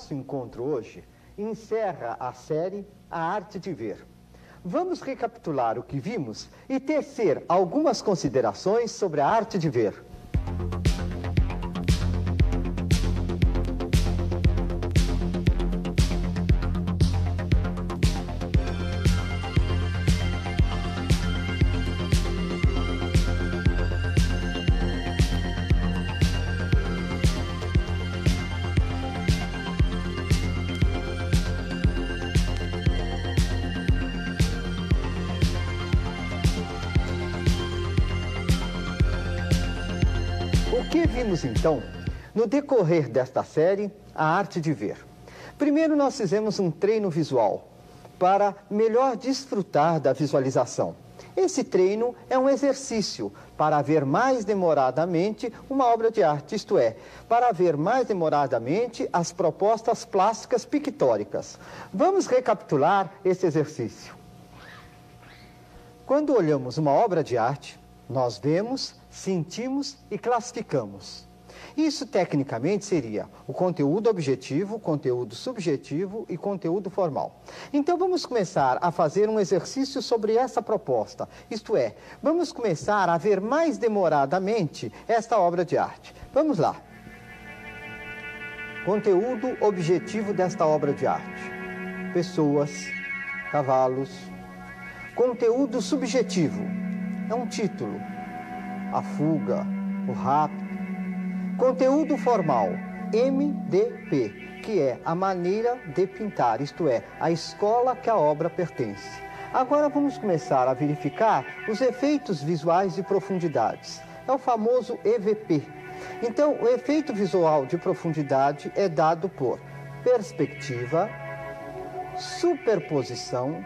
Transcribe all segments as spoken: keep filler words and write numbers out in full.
nosso encontro hoje encerra a série A Arte de Ver. Vamos recapitular o que vimos e tecer algumas considerações sobre a arte de ver. O que vimos então no decorrer desta série, A Arte de Ver? Primeiro nós fizemos um treino visual para melhor desfrutar da visualização. Esse treino é um exercício para ver mais demoradamente uma obra de arte, isto é, para ver mais demoradamente as propostas plásticas pictóricas. Vamos recapitular esse exercício. Quando olhamos uma obra de arte, nós vemos, sentimos e classificamos. Isso, tecnicamente, seria o conteúdo objetivo, conteúdo subjetivo e conteúdo formal. Então, vamos começar a fazer um exercício sobre essa proposta. Isto é, vamos começar a ver mais demoradamente esta obra de arte. Vamos lá. Conteúdo objetivo desta obra de arte. Pessoas, cavalos. Conteúdo subjetivo. É um título. A fuga, o rapto. Conteúdo formal, M D P, que é a maneira de pintar, isto é, a escola que a obra pertence. Agora vamos começar a verificar os efeitos visuais de profundidades. É o famoso E V P. Então, o efeito visual de profundidade é dado por perspectiva, superposição.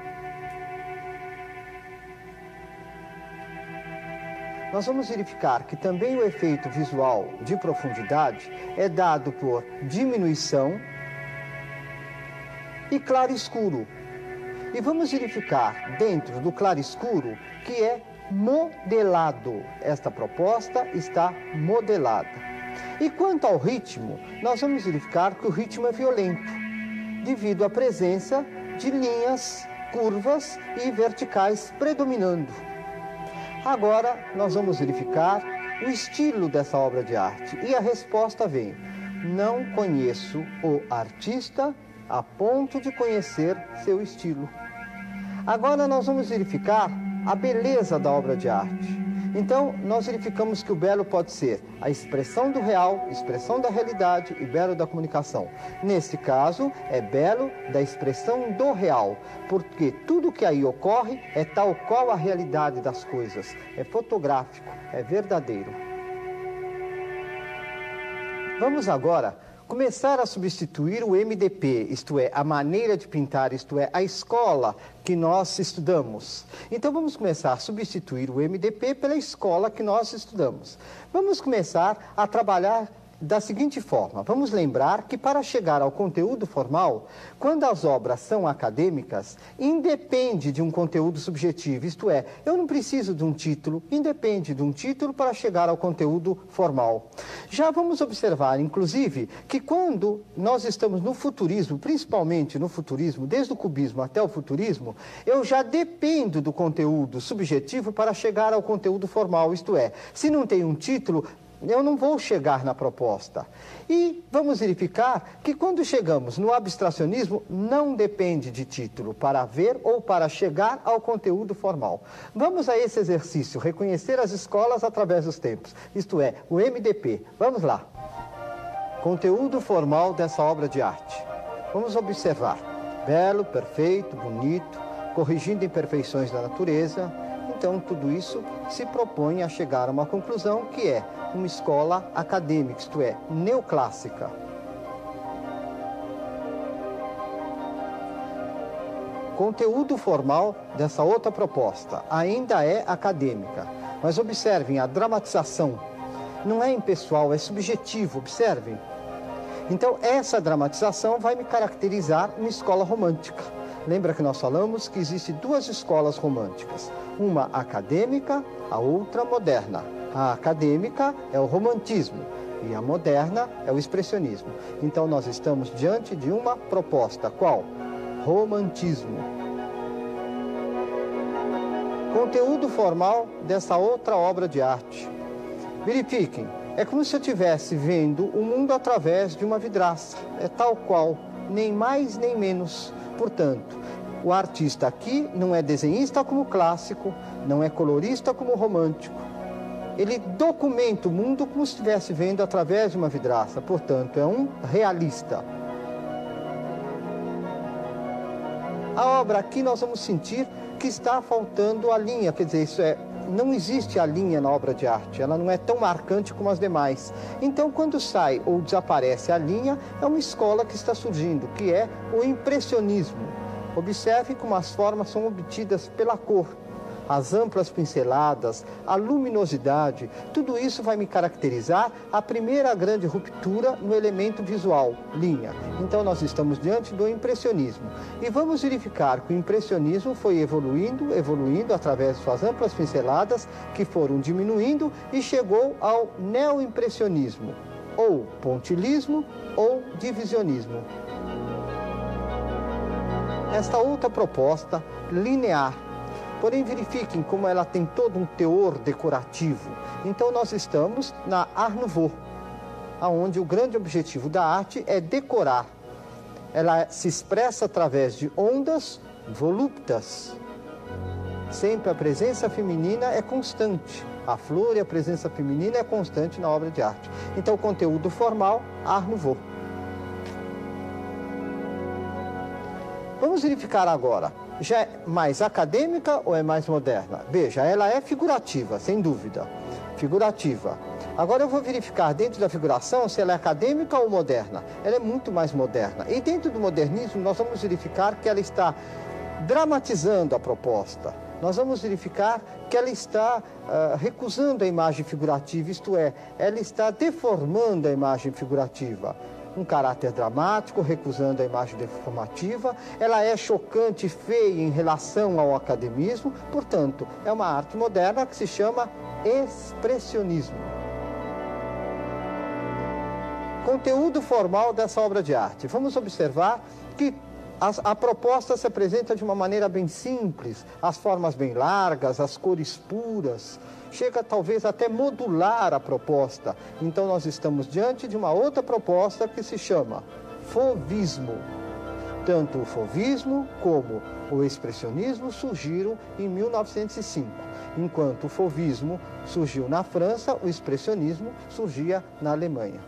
Nós vamos verificar que também o efeito visual de profundidade é dado por diminuição e claro-escuro. E vamos verificar dentro do claro-escuro que é modelado. Esta proposta está modelada. E quanto ao ritmo, nós vamos verificar que o ritmo é violento, devido à presença de linhas curvas e verticais predominando. Agora, nós vamos verificar o estilo dessa obra de arte. E a resposta vem: não conheço o artista a ponto de conhecer seu estilo. Agora, nós vamos verificar a beleza da obra de arte. Então, nós verificamos que o belo pode ser a expressão do real, expressão da realidade e belo da comunicação. Nesse caso, é belo da expressão do real, porque tudo que aí ocorre é tal qual a realidade das coisas. É fotográfico, é verdadeiro. Vamos agora começar a substituir o M D P, isto é, a maneira de pintar, isto é, a escola que nós estudamos. Então vamos começar a substituir o M D P pela escola que nós estudamos. Vamos começar a trabalhar da seguinte forma. Vamos lembrar que para chegar ao conteúdo formal, quando as obras são acadêmicas, independe de um conteúdo subjetivo, isto é, eu não preciso de um título, independe de um título para chegar ao conteúdo formal. Já vamos observar, inclusive, que quando nós estamos no futurismo, principalmente no futurismo, desde o cubismo até o futurismo, eu já dependo do conteúdo subjetivo para chegar ao conteúdo formal, isto é, se não tem um título, eu não vou chegar na proposta. E vamos verificar que quando chegamos no abstracionismo, não depende de título para ver ou para chegar ao conteúdo formal. Vamos a esse exercício, reconhecer as escolas através dos tempos, isto é, o M D P. Vamos lá. Conteúdo formal dessa obra de arte. Vamos observar. Belo, perfeito, bonito, corrigindo imperfeições da natureza. Então, tudo isso se propõe a chegar a uma conclusão que é uma escola acadêmica, isto é, neoclássica. Conteúdo formal dessa outra proposta ainda é acadêmica, mas observem a dramatização. Não é impessoal, é subjetivo, observem. Então, essa dramatização vai me caracterizar uma escola romântica. Lembra que nós falamos que existem duas escolas românticas, uma acadêmica, a outra moderna. A acadêmica é o romantismo, E a moderna é o expressionismo. Então nós estamos diante de uma proposta. Qual? Romantismo. Conteúdo formal dessa outra obra de arte. Verifiquem, é como se eu estivesse vendo o mundo através de uma vidraça. É tal qual, nem mais nem menos. Portanto, o artista aqui não é desenhista como clássico, não é colorista como romântico. Ele documenta o mundo como se estivesse vendo através de uma vidraça. Portanto, é um realista. A obra aqui nós vamos sentir que está faltando a linha, quer dizer, isso é, não existe a linha na obra de arte, ela não é tão marcante como as demais. Então, quando sai ou desaparece a linha, é uma escola que está surgindo, que é o impressionismo. Observe como as formas são obtidas pela cor. As amplas pinceladas, a luminosidade, tudo isso vai me caracterizar a primeira grande ruptura no elemento visual, linha. Então nós estamos diante do impressionismo. E vamos verificar que o impressionismo foi evoluindo, evoluindo através de suas amplas pinceladas, que foram diminuindo e chegou ao neoimpressionismo, ou pontilismo, ou divisionismo. Esta outra proposta, linear. Porém, verifiquem como ela tem todo um teor decorativo. Então, nós estamos na Art Nouveau, onde o grande objetivo da arte é decorar. Ela se expressa através de ondas voluptas. Sempre a presença feminina é constante. A flor e a presença feminina é constante na obra de arte. Então, o conteúdo formal, Art Nouveau. Vamos verificar agora. Já é mais acadêmica ou é mais moderna? Veja, ela é figurativa, sem dúvida. Figurativa. Agora eu vou verificar dentro da figuração se ela é acadêmica ou moderna. Ela é muito mais moderna. E dentro do modernismo nós vamos verificar que ela está dramatizando a proposta. Nós vamos verificar que ela está uh, recusando a imagem figurativa, isto é, ela está deformando a imagem figurativa. Um caráter dramático, recusando a imagem deformativa. Ela é chocante e feia em relação ao academismo. Portanto, é uma arte moderna que se chama expressionismo. Conteúdo formal dessa obra de arte. Vamos observar que a, a proposta se apresenta de uma maneira bem simples, as formas bem largas, as cores puras. Chega talvez até modular a proposta. Então nós estamos diante de uma outra proposta que se chama fauvismo. Tanto o fauvismo como o expressionismo surgiram em mil novecentos e cinco. Enquanto o fauvismo surgiu na França, o expressionismo surgia na Alemanha.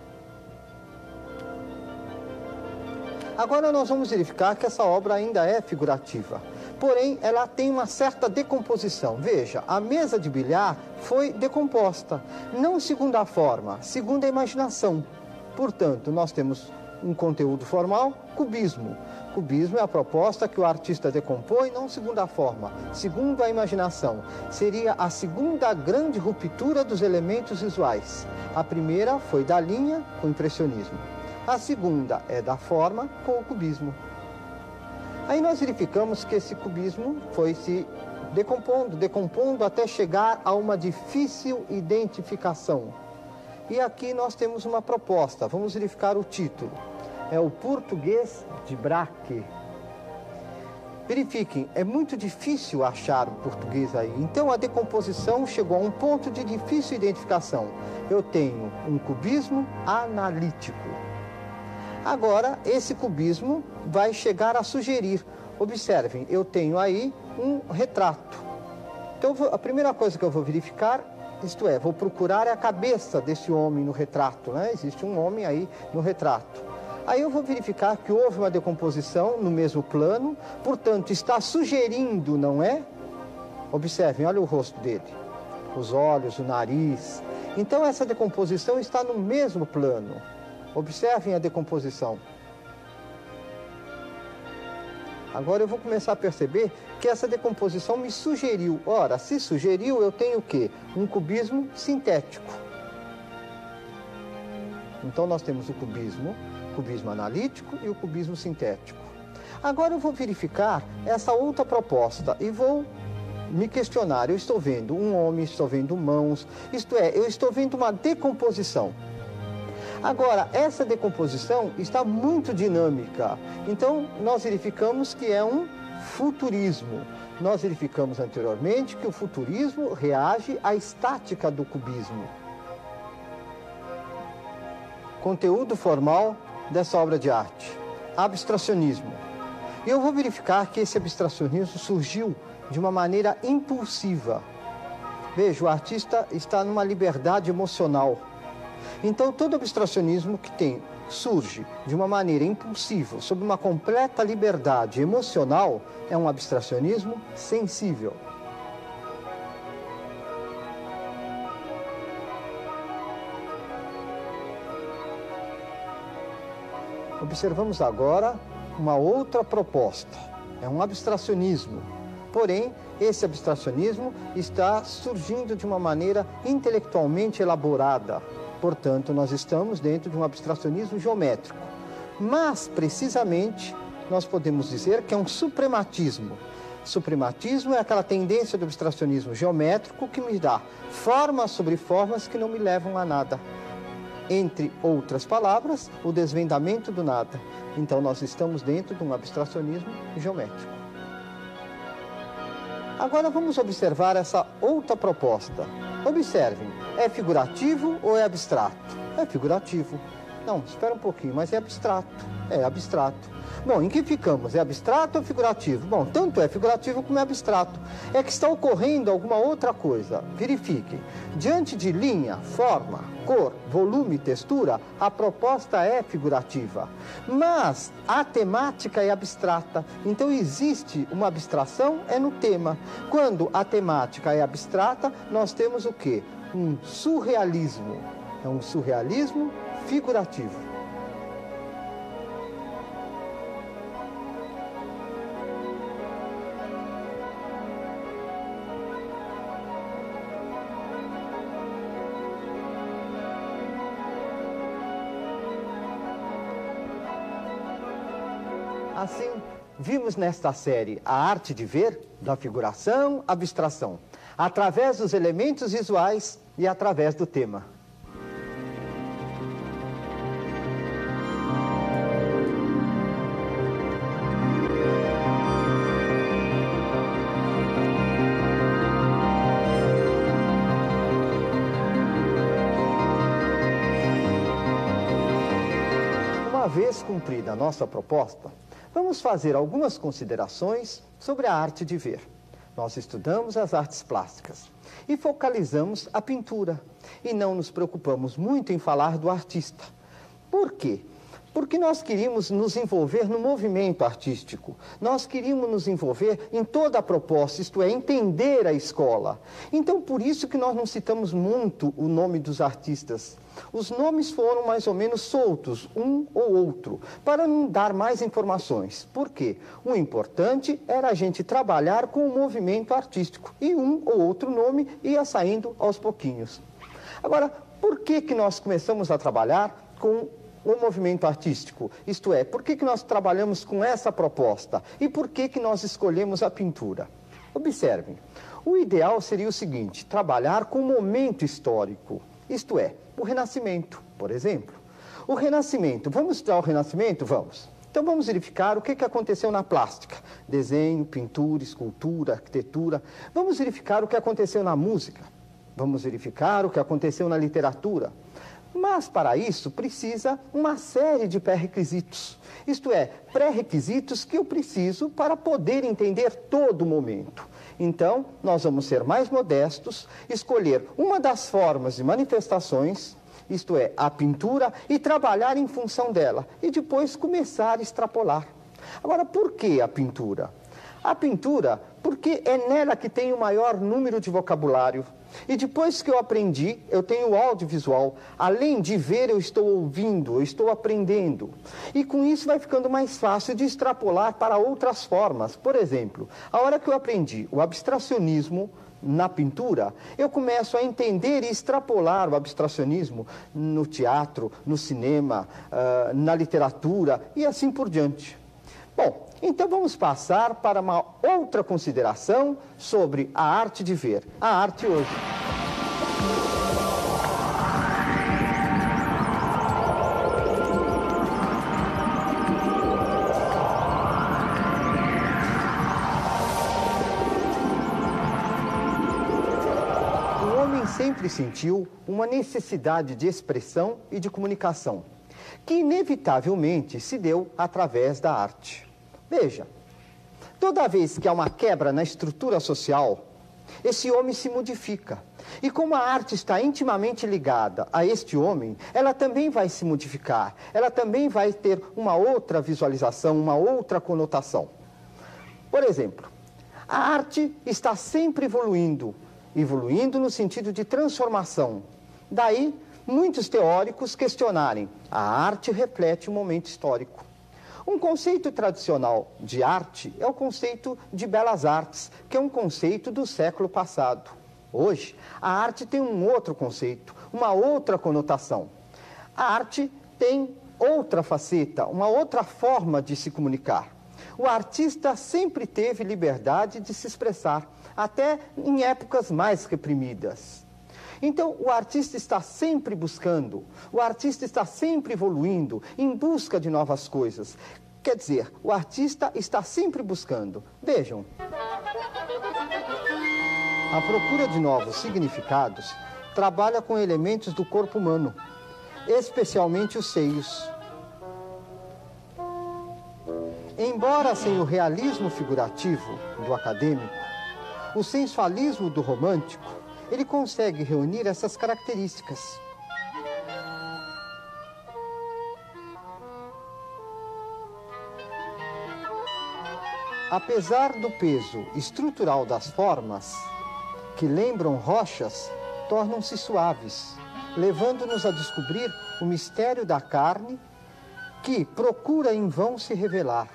Agora nós vamos verificar que essa obra ainda é figurativa. Porém, ela tem uma certa decomposição. Veja, a mesa de bilhar foi decomposta, não segundo a forma, segundo a imaginação. Portanto, nós temos um conteúdo formal, cubismo. Cubismo é a proposta que o artista decompõe, não segundo a forma, segundo a imaginação. Seria a segunda grande ruptura dos elementos visuais. A primeira foi da linha, com o impressionismo. A segunda é da forma, com o cubismo. Aí nós verificamos que esse cubismo foi se decompondo, decompondo até chegar a uma difícil identificação. E aqui nós temos uma proposta, vamos verificar o título. É o Português de Braque. Verifiquem, é muito difícil achar o português aí. Então a decomposição chegou a um ponto de difícil identificação. Eu tenho um cubismo analítico. Agora, esse cubismo vai chegar a sugerir. Observem, eu tenho aí um retrato. Então, a primeira coisa que eu vou verificar, isto é, vou procurar a cabeça desse homem no retrato, né? Existe um homem aí no retrato. Aí eu vou verificar que houve uma decomposição no mesmo plano, portanto, está sugerindo, não é? Observem, olha o rosto dele, os olhos, o nariz. Então, essa decomposição está no mesmo plano. Observem a decomposição. Agora eu vou começar a perceber que essa decomposição me sugeriu. Ora, se sugeriu, eu tenho o quê? Um cubismo sintético. Então nós temos o cubismo, cubismo analítico e o cubismo sintético. Agora eu vou verificar essa outra proposta e vou me questionar. Eu estou vendo um homem, estou vendo mãos, isto é, eu estou vendo uma decomposição. Agora, essa decomposição está muito dinâmica, então nós verificamos que é um futurismo. Nós verificamos anteriormente que o futurismo reage à estática do cubismo. Conteúdo formal dessa obra de arte: abstracionismo. E eu vou verificar que esse abstracionismo surgiu de uma maneira impulsiva. Veja, o artista está numa liberdade emocional. Então, todo abstracionismo que tem, surge de uma maneira impulsiva, sob uma completa liberdade emocional, é um abstracionismo sensível. Observamos agora uma outra proposta. É um abstracionismo. Porém, esse abstracionismo está surgindo de uma maneira intelectualmente elaborada. Portanto, nós estamos dentro de um abstracionismo geométrico. Mas, precisamente, nós podemos dizer que é um suprematismo. Suprematismo é aquela tendência do abstracionismo geométrico que me dá formas sobre formas que não me levam a nada. Entre outras palavras, o desvendamento do nada. Então, nós estamos dentro de um abstracionismo geométrico. Agora vamos observar essa outra proposta. Observem, é figurativo ou é abstrato? É figurativo. Não, espera um pouquinho, mas é abstrato. É abstrato. Bom, em que ficamos? É abstrato ou figurativo? Bom, tanto é figurativo como é abstrato. É que está ocorrendo alguma outra coisa. Verifiquem. Diante de linha, forma, cor, volume e textura, a proposta é figurativa. Mas a temática é abstrata. Então existe uma abstração, é no tema. Quando a temática é abstrata, nós temos o quê? Um surrealismo. É um surrealismo figurativo. Assim, vimos nesta série a arte de ver, da figuração, abstração, através dos elementos visuais e através do tema. Uma vez cumprida a nossa proposta, vamos fazer algumas considerações sobre a arte de ver. Nós estudamos as artes plásticas e focalizamos a pintura e não nos preocupamos muito em falar do artista. Por quê? Porque nós queríamos nos envolver no movimento artístico. Nós queríamos nos envolver em toda a proposta, isto é, entender a escola. Então, por isso que nós não citamos muito o nome dos artistas. Os nomes foram mais ou menos soltos, um ou outro, para não dar mais informações. Por quê? O importante era a gente trabalhar com o movimento artístico e um ou outro nome ia saindo aos pouquinhos. Agora, por que que nós começamos a trabalhar com o movimento artístico? Isto é, por que que nós trabalhamos com essa proposta? E por que que nós escolhemos a pintura? Observem, o ideal seria o seguinte: trabalhar com o momento histórico, isto é, o Renascimento, por exemplo. O Renascimento, vamos estudar o Renascimento? Vamos. Então vamos verificar o que que aconteceu na plástica. Desenho, pintura, escultura, arquitetura. Vamos verificar o que aconteceu na música. Vamos verificar o que aconteceu na literatura. Mas, para isso, precisa uma série de pré-requisitos. Isto é, pré-requisitos que eu preciso para poder entender todo o momento. Então, nós vamos ser mais modestos, escolher uma das formas de manifestações, isto é, a pintura, e trabalhar em função dela. E depois começar a extrapolar. Agora, por que a pintura? A pintura, porque é nela que tem o maior número de vocabulário. E depois que eu aprendi, eu tenho o audiovisual. Além de ver, eu estou ouvindo, eu estou aprendendo. E com isso vai ficando mais fácil de extrapolar para outras formas. Por exemplo, a hora que eu aprendi o abstracionismo na pintura, eu começo a entender e extrapolar o abstracionismo no teatro, no cinema, uh, na literatura e assim por diante. Bom, então vamos passar para uma outra consideração sobre a arte de ver, a arte hoje. sempre sentiu uma necessidade de expressão e de comunicação, que inevitavelmente se deu através da arte. Veja, toda vez que há uma quebra na estrutura social, esse homem se modifica. E como a arte está intimamente ligada a este homem, ela também vai se modificar, ela também vai ter uma outra visualização, uma outra conotação. Por exemplo, a arte está sempre evoluindo, evoluindo no sentido de transformação. Daí, muitos teóricos questionarem: a arte reflete um momento histórico. Um conceito tradicional de arte é o conceito de belas artes, que é um conceito do século passado. Hoje, a arte tem um outro conceito, uma outra conotação. A arte tem outra faceta, uma outra forma de se comunicar. O artista sempre teve liberdade de se expressar, até em épocas mais reprimidas. Então, o artista está sempre buscando, o artista está sempre evoluindo, em busca de novas coisas. Quer dizer, o artista está sempre buscando. Vejam, a procura de novos significados trabalha com elementos do corpo humano, especialmente os seios. Embora sem o realismo figurativo do acadêmico, o sensualismo do romântico, ele consegue reunir essas características. Apesar do peso estrutural das formas, que lembram rochas, tornam-se suaves, levando-nos a descobrir o mistério da carne que procura em vão se revelar.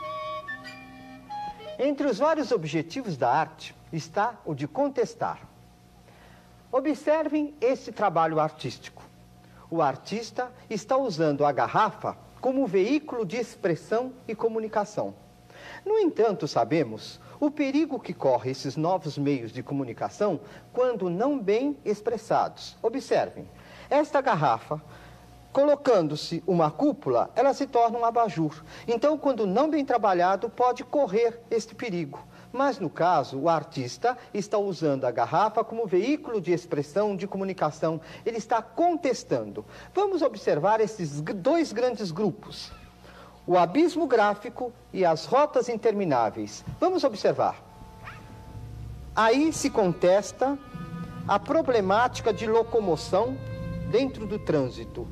Entre os vários objetivos da arte está o de contestar. Observem esse trabalho artístico. O artista está usando a garrafa como veículo de expressão e comunicação. No entanto, sabemos o perigo que corre esses novos meios de comunicação quando não bem expressados. Observem, esta garrafa, colocando-se uma cúpula, ela se torna um abajur. Então, quando não bem trabalhado, pode correr este perigo. Mas, no caso, o artista está usando a garrafa como veículo de expressão, de comunicação. Ele está contestando. Vamos observar esses dois grandes grupos: o abismo gráfico e as rotas intermináveis. Vamos observar. Aí se contesta a problemática de locomoção dentro do trânsito.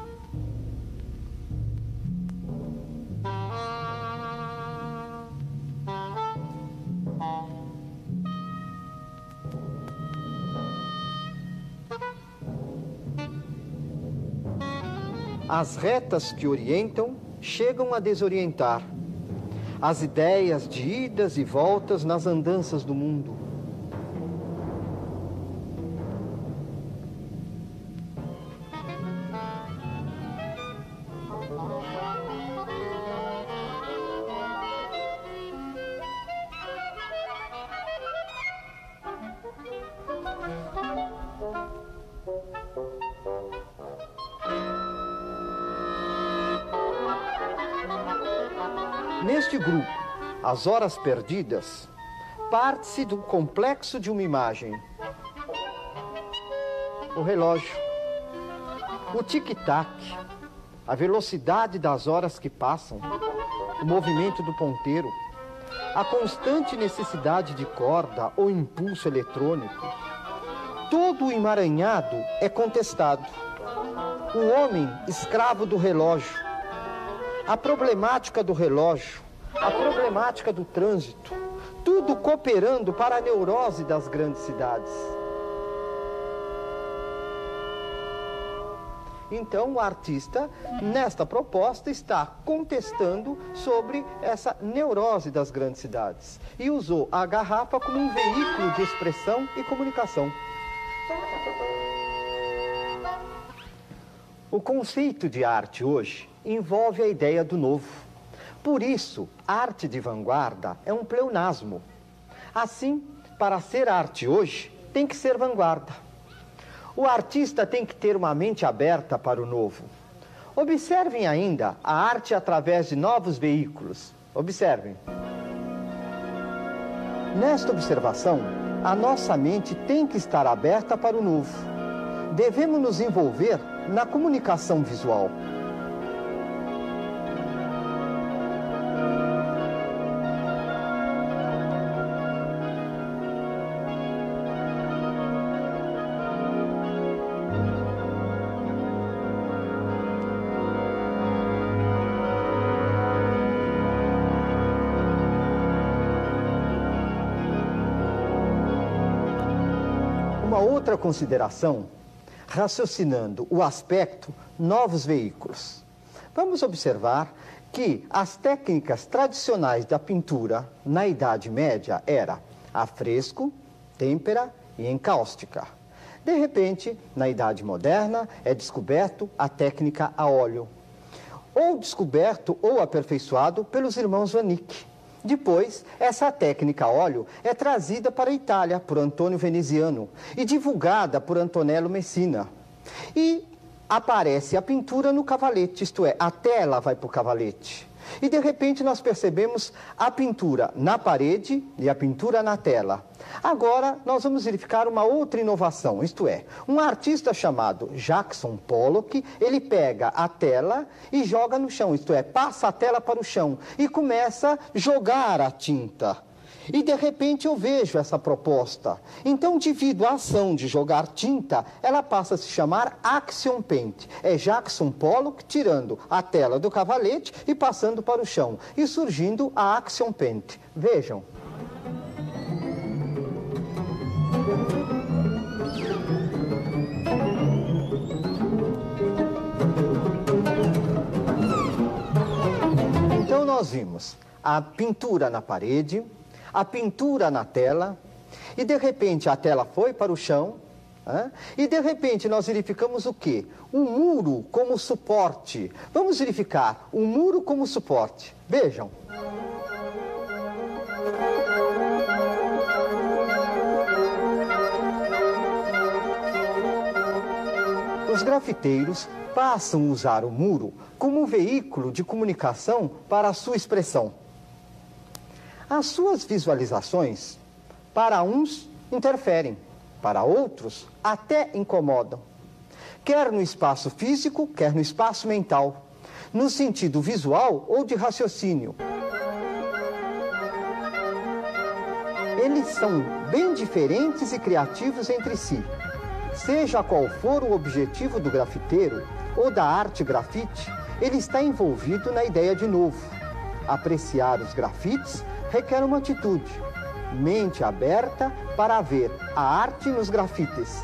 As retas que orientam chegam a desorientar. As ideias de idas e voltas nas andanças do mundo. Neste grupo, As Horas Perdidas, parte-se do complexo de uma imagem. O relógio, o tic-tac, a velocidade das horas que passam, o movimento do ponteiro, a constante necessidade de corda ou impulso eletrônico. Todo o emaranhado é contestado. O homem escravo do relógio, a problemática do relógio, a problemática do trânsito, tudo cooperando para a neurose das grandes cidades. Então, o artista, nesta proposta, está contestando sobre essa neurose das grandes cidades e usou a garrafa como um veículo de expressão e comunicação. O conceito de arte hoje envolve a ideia do novo. Por isso, arte de vanguarda é um pleonasmo. Assim, para ser arte hoje, tem que ser vanguarda. O artista tem que ter uma mente aberta para o novo. Observem ainda a arte através de novos veículos. Observem. Nesta observação, a nossa mente tem que estar aberta para o novo. Devemos nos envolver na comunicação visual. Uma outra consideração, raciocinando o aspecto novos veículos. Vamos observar que as técnicas tradicionais da pintura na Idade Média era a fresco, têmpera e encáustica. De repente, na Idade Moderna, é descoberto a técnica a óleo, ou descoberto ou aperfeiçoado pelos irmãos Van Eyck. Depois, essa técnica a óleo é trazida para a Itália por Antônio Veneziano e divulgada por Antonello Messina. E aparece a pintura no cavalete, isto é, a tela vai para o cavalete. E de repente nós percebemos a pintura na parede e a pintura na tela. Agora nós vamos verificar uma outra inovação, isto é, um artista chamado Jackson Pollock, ele pega a tela e joga no chão, isto é, passa a tela para o chão e começa a jogar a tinta. E de repente eu vejo essa proposta. Então, devido à ação de jogar tinta, ela passa a se chamar Action Paint. É Jackson Pollock tirando a tela do cavalete e passando para o chão. E surgindo a Action Paint. Vejam. Então nós vimos a pintura na parede, a pintura na tela, e de repente a tela foi para o chão, hein? E de repente nós verificamos o quê? Um muro como suporte. Vamos verificar o muro como suporte. Vejam. Os grafiteiros passam a usar o muro como um veículo de comunicação para a sua expressão. As suas visualizações, para uns, interferem, para outros, até incomodam. Quer no espaço físico, quer no espaço mental, no sentido visual ou de raciocínio. Eles são bem diferentes e criativos entre si. Seja qual for o objetivo do grafiteiro ou da arte grafite, ele está envolvido na ideia de novo. Apreciar os grafites requer uma atitude, mente aberta para ver a arte nos grafites.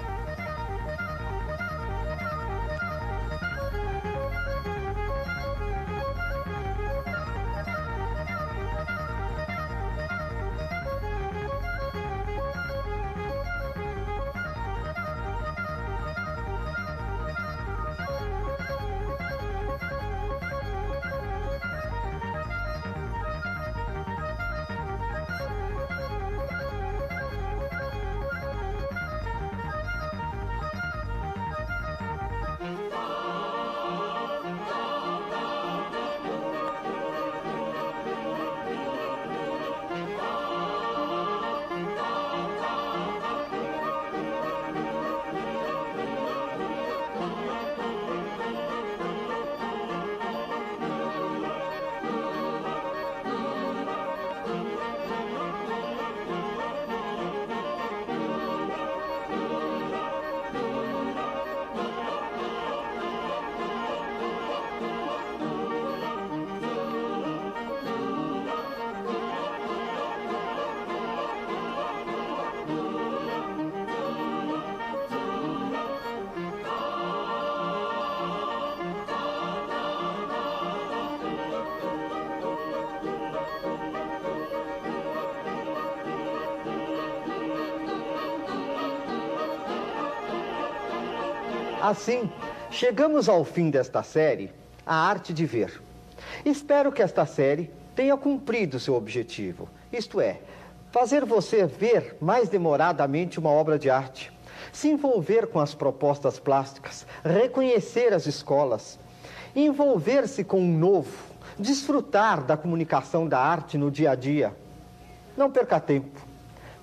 Assim, chegamos ao fim desta série, A Arte de Ver. Espero que esta série tenha cumprido seu objetivo, isto é, fazer você ver mais demoradamente uma obra de arte, se envolver com as propostas plásticas, reconhecer as escolas, envolver-se com o novo, desfrutar da comunicação da arte no dia a dia. Não perca tempo.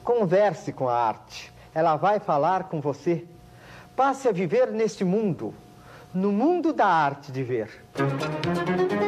Converse com a arte. Ela vai falar com você. Passe a viver neste mundo, no mundo da arte de ver.